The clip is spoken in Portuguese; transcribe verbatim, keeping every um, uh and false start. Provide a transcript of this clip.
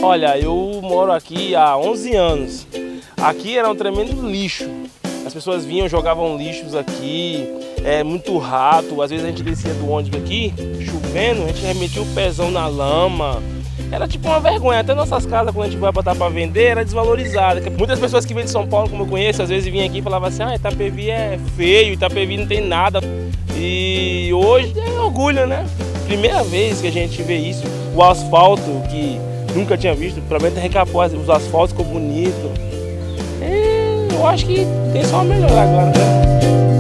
Olha, eu moro aqui há onze anos. Aqui era um tremendo lixo. As pessoas vinham, jogavam lixos aqui, é muito rato. Às vezes a gente descia do ônibus aqui, chovendo, a gente remetia o pezão na lama. Era tipo uma vergonha. Até nossas casas, quando a gente vai botar para vender, era desvalorizada. Muitas pessoas que vêm de São Paulo, como eu conheço, às vezes vinham aqui e falavam assim: ah, Itapevi é feio, Itapevi não tem nada. E hoje é orgulho, né? Primeira vez que a gente vê isso, o asfalto que nunca tinha visto, provavelmente recapou, os asfaltos ficou bonito. E eu acho que tem só a melhorar agora, né?